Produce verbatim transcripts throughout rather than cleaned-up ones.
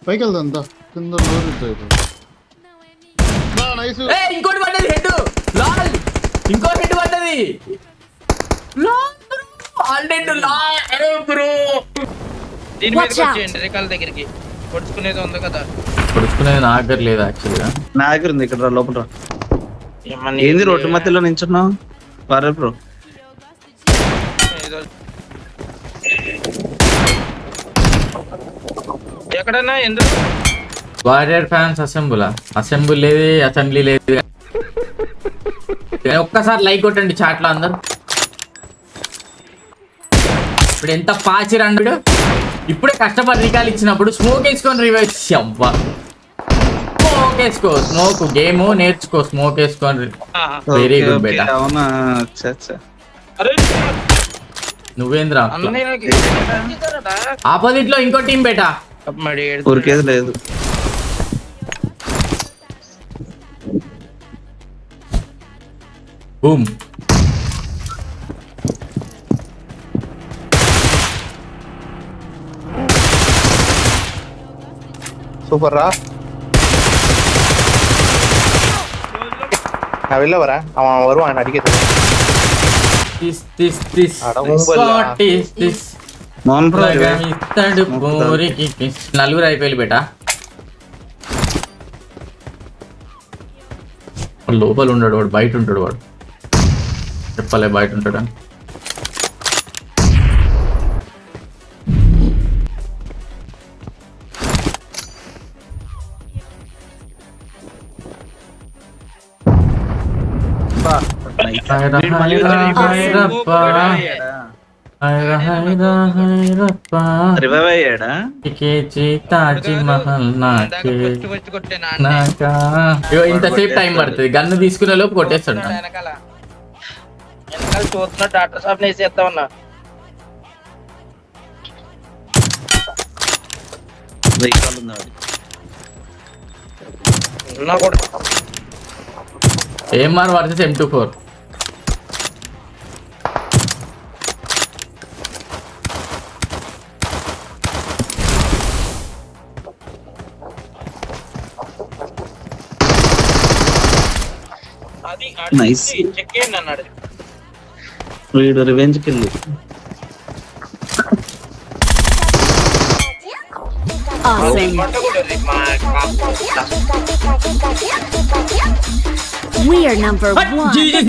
పైకి వెళ్దాం దా కింద లోర్ ఇద్దాం బా నైస్ ఏ ఇంకోటి పడ్డది హెడ్ లాల్ ఇంకో హెడ్ పడ్డది lol bro all dead lol అరే బ్రో దీని మీద వచ్చేయండి రేకాల దగ్గరికి పొడుచుకునేది ఉంది కదా పొడుచుకునేది నా దగ్గర లేదు యాక్చువల్గా నా దగ్గర ఉంది ఇక్కడ లోపల ఏంది రోడ్డు మధ్యలో నించున్నావు వారే బ్రో ఎక్కడన్నా ఎందుకు వారియర్ ఫ్యాన్స్ అసెంబ్లా అసెంబ్లీ లేదు అసెంబ్లీ లేదు ఒక్కసారి లైక్ కొట్టండి చాట్ లో అందరు ఇప్పుడు ఎంత పాచి రండు ఇప్పుడే కష్టపడి రికాల్ ఇచ్చినప్పుడు స్మోక్ వేసుకొని రివైవ్ అవ్వా స్మోక్ వేసుకో స్మోక్ గేమ్ నేర్చుకో స్మోక్ వేసుకొని వెరీ గుడ్ బేటా అవునా అచ్చా అచ్చా నువ్వేంద్రా ఆపోజిట్ లో ఇంకో టీం బేటా ఊరికేది లేదు బూమ్ సూపర్ రా వెళ్ళవరా వరు ఆయన అడిగేది నలుగురు అయిపోయి బేటా లోపల ఉంటాడు వాడు బయట ఉంటాడు వాడు చెప్పలే బయట ఉంటాడు ఇంతసేపు టైం పడుతుంది గన్ను తీసుకునే లోపు కొట్టేస్తాడు చూస్తున్నా డాక్టర్ సాబ్ వేసేస్తా ఉన్నా AMR versus M two four nice వీడు revenge kill We are number one.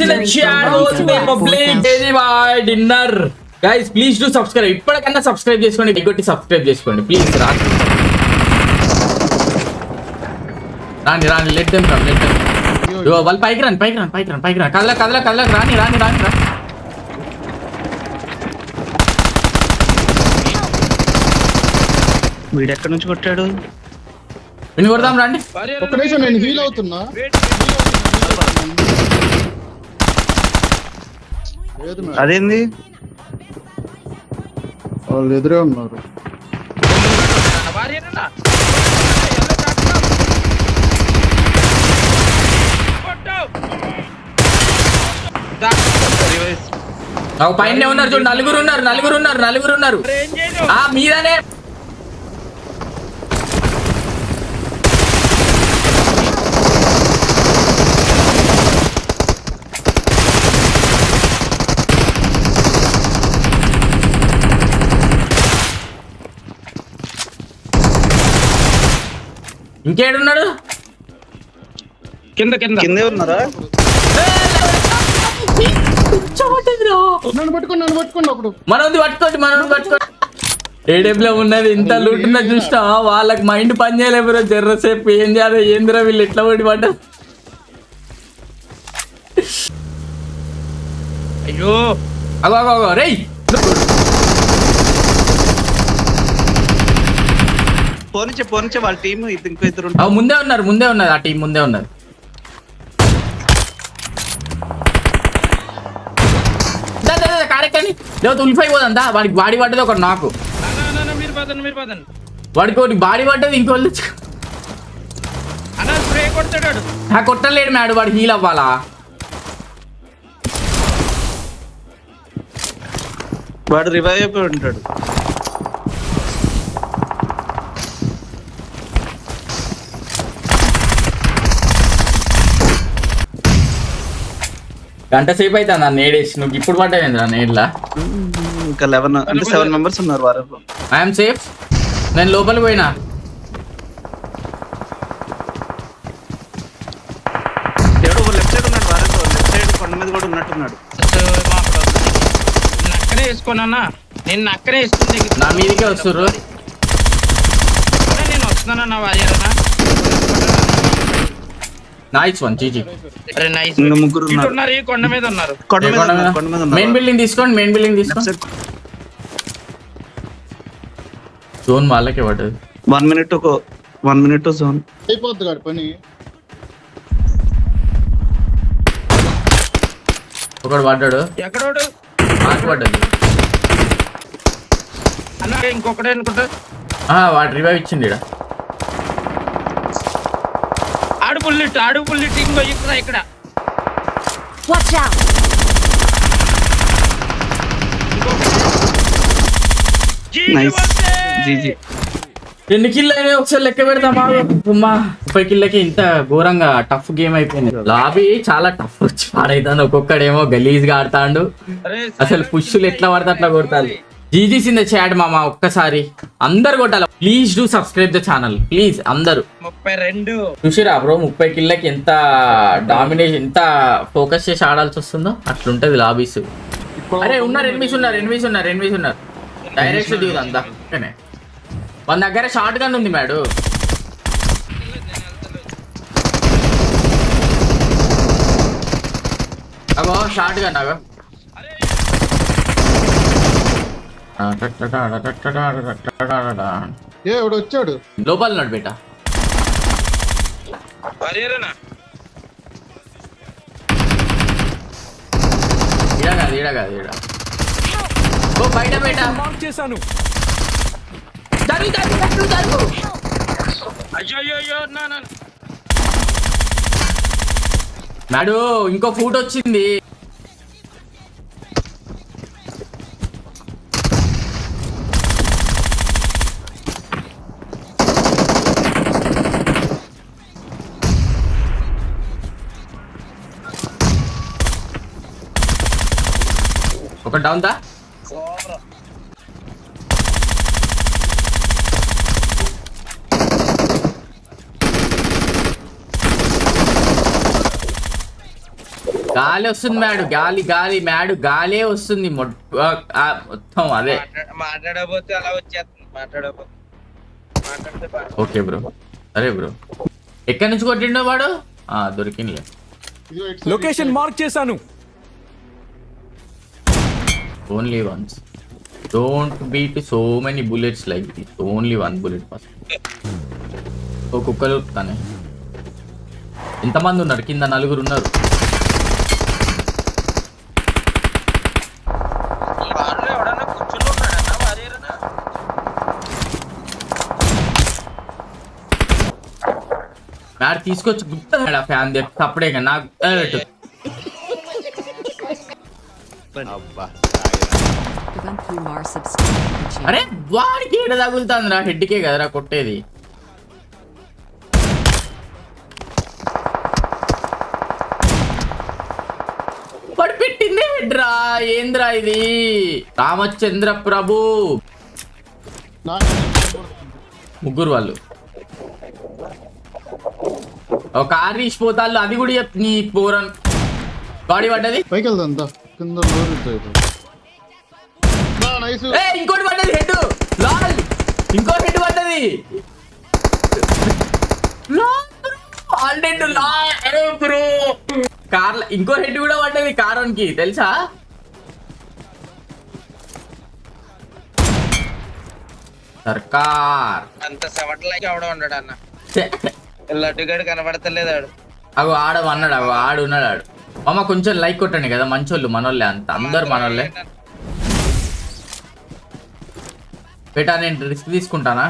Dinner. Guys, please do subscribe. ఇప్పటికన్నా సబ్స్క్రైబ్ చేసుకోండి కొట్టి సబ్స్క్రైబ్ చేసుకోండి ప్లీజ్. రాని రాని let them come let them yo వాళ్ళు పైకి రాని పైకి రాని పైకి రాని పైకి రాని కదల కదల కదల రాని రాని రాని రా వీడు ఎక్కడి నుంచి కొట్టాడు విని కొడదాం రండి ఒక్క నిమిషం నేను హీల్ అవుతున్నా అదేంది వాళ్ళు ఎదురే ఉన్నారు పైన ఉన్నారు చూడు నలుగురు ఉన్నారు నలుగురు ఉన్నారు నలుగురు ఉన్నారు ఆ మీదనే ఇంకేడున్నాడు కింద కింద కిందే ఉన్నారా నన్ను పట్టుకోండి నన్ను పట్టుకోండి ఒకడు మనది పట్టుకోండి మనది పట్టుకోండి ఏడెంలో ఉన్నది ఇంత లూటున్నా చూసినా వాళ్ళకి మైండ్ పని చేయలేరు జర్రసేపు ఏం చేయాలి ఏందిరా వీళ్ళు ఎట్లా పడి పడ్డ అయ్యో అగో అగో అగో రేయ్ పోనిచ్చే పోనిచ్చే వాళ్ళ టీం ఇంకో ఇద్దరు ముందే ఉన్నారు ముందే ఉన్నది ఆ టీం ముందే ఉన్నది కారెక్కని లేకపోతే ఉల్లిపాయ పోదంతా వాడికి బాడీ పడ్డది ఒకటి నాకు వాడికి ఒకటి బాడీ పడ్డది ఇంకోళ్ళు కొట్టలేడు మేడు వాడు హీల్ అవ్వాలా వాడు రివైవ్ అయిపోయి ఉంటాడు గంట సేపు అయితే నా నేడేసి నువ్వు ఇప్పుడు పడ్డాయింది నా నేడ్లా. ఇంకా లెవెన్ అంటే సెవెన్ మెంబర్స్ ఉన్నారు వారు. I'm safe. నేను లోపలికి పోయినా. ఎవడో లెఫ్ట్ సైడ్ ఉన్నాడు వారు. లెఫ్ట్ సైడ్ కొండ మీద కూడా ఉన్నట్టున్నాడు. అక్కడే వేసుకోనన్నా. నేను అక్కడే వేసుకుంటే నా మీదకే వస్తుర్రు. నేను వస్తున్నానన్నా వారియరనా. Nice one GG. అరే నైస్. ఇంకా ముగ్గురు ఇటు ఉన్నారు. ఉన్నారు ఈ కొండ మీద ఉన్నారు. కొండ మీద ఉన్నారు, కొండ మీద ఉన్నారు. మెయిన్ బిల్డింగ్ తీసుకోండి. మెయిన్ బిల్డింగ్ తీసుకోండి. జోన్ వాళ్ళకే పడ్డది. వన్ మినిట్ ఒక వన్ మినిట్ జోన్ అయిపోద్ది కాదు పని. ఒకడు పడ్డాడు. ఎక్కడోడు మాకు పడ్డది. అన్న ఇంకొకటే అనుకుంటా. వాడు రివైవ్ ఇచ్చింది ఇక్కడ. ఆడు బుల్లెట్ ఆడు బుల్లెట్ ఇంకో ఇక్కడ ఇక్కడ. Nice GG. ఎన్ని కిల్ అయినా ఒకసారి లెక్క పెడతాం. అమ్మా ముప్పై కిల్లకి ఇంత ఘోరంగా టఫ్ గేమ్ అయిపోయింది. లాబీ చాలా టఫ్ వచ్చి పాడైతుంది. ఒక్కొక్కడేమో గలీజ్ గా ఆడుతాడు. అసలు పుష్లు ఎట్లా పడితే అట్లా కొడతారు. జీజీస్ ఇన్ ద చాట్ మామ. ఒక్కసారి అందరు కొట్టాలి. Please do subscribe the channel please అందరు. ముప్పై రెండు చూసిరా బ్రో ముప్పై కిల్లకి ఎంత డామినేషన్, ఎంత ఫోకస్ చేసి ఆడాల్సి వస్తుందో అట్లుంటది లాబీస్. అరే ఉన్నారు ఎనిమిస్ ఉన్నారు ఎనిమిస్ ఉన్నారు ఎనిమిస్ ఉన్నారు. డైరెక్ట్ దిగుదు అంతా. మన దగ్గర షార్ట్ గన్ ఉంది మేడు. అగో షార్ట్ గన్ అగో. ఏ ఎవడు వచ్చాడు లోపల ఉన్నాడు బేట. ఈడ కాదు ఈడ కాదు ఈడ. ఓ బయట బయట చేశాను. జరుగు జరుగు జరుగు జరుగు. అయ్యో అయ్యో అయ్యో నా నా మేడు ఇంకో ఫుట్ వచ్చింది. ఒక డౌన్ దా. గాలి వస్తుంది మేడు. గాలి గాలి మేడు గాలే వస్తుంది మొత్తం. అదే మాట్లాడబోతే అలా వచ్చేస్తుంది. మాట్లాడబోతే మాట్లాడితే ఓకే బ్రో. సరే బ్రో. ఎక్కడి నుంచి కొట్టిండో వాడు? దొరికింది. లొకేషన్ మార్క్ చేశాను. Only once. Don't beat so many bullets like this. Only one bullet first. ఓ కుక్కలు తానే. ఎంతమంది ఉన్నారు కింద? నలుగురు ఉన్నారు. ఎవడన్నా కూర్చుని ఉన్నాడన్నా వారియరనా. మ్యాడ్ తీసుకొచ్చి గుర్తా ఫ్యాన్ తెప్పి అప్పుడే నాకు. అరే వాడికి ఏడ తగులుతుందిరా? హెడ్కే కదరా కొట్టేది. వాడు పెట్టిందే హెడ్రా. ఏంద్రా ఇది? రామచంద్ర ప్రభు. ముగ్గురు వాళ్ళు ఒక కార్ తీసిపోతాళ్ళు. అది కూడా చెప్ నీ పోరన్ బాడీ పడ్డది. పైకి వెళ్దా కింద ఇంకోటి పడ్డది హెడ్. లాల్ ఇంకో హెడ్ పడ్డది. కార్ ఇంకో హెడ్ కూడా పడ్డది కారోన్కి తెలుసా? సర్కార్ అంత సెవెంటీ అవడం ఉన్నాడు అన్న. లడ్డుగాడు కనబడతలేదాడు. అగో ఆడ అన్నాడు. అగో ఆడు ఉన్నాడు. ఆడు మామ కొంచెం లైక్ కొట్టండి కదా. మంచోళ్ళు మనోళ్ళే అంత. అందరు మనోళ్ళే. బేటా నేను రిస్క్ తీసుకుంటానా?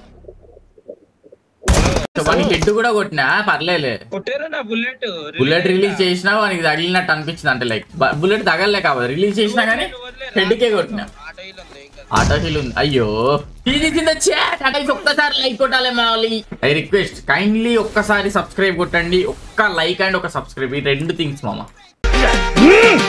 వానికి హెడ్ కూడా కొట్టినా పర్లేలే. బుల్లెట్ బుల్లెట్ రిలీజ్ చేసినా వానికి తగిలినట్టు అనిపించింది. అంటే లైక్ బుల్లెట్ తగలలే కాబట్టి రిలీజ్ చేసినా కానీ హెడ్కే కొట్టినా. ఆటో హీల్ ఉంది. అయ్యో ఒక్కసారి లైక్ కొట్టాలి మాలి. ఐ రిక్వెస్ట్ కైండ్లీ ఒక్కసారి సబ్స్క్రైబ్ కొట్టండి. ఒక్క లైక్ అండ్ ఒక సబ్స్క్రైబ్. ఈ రెండు థింగ్స్ మామ. మ్మ్.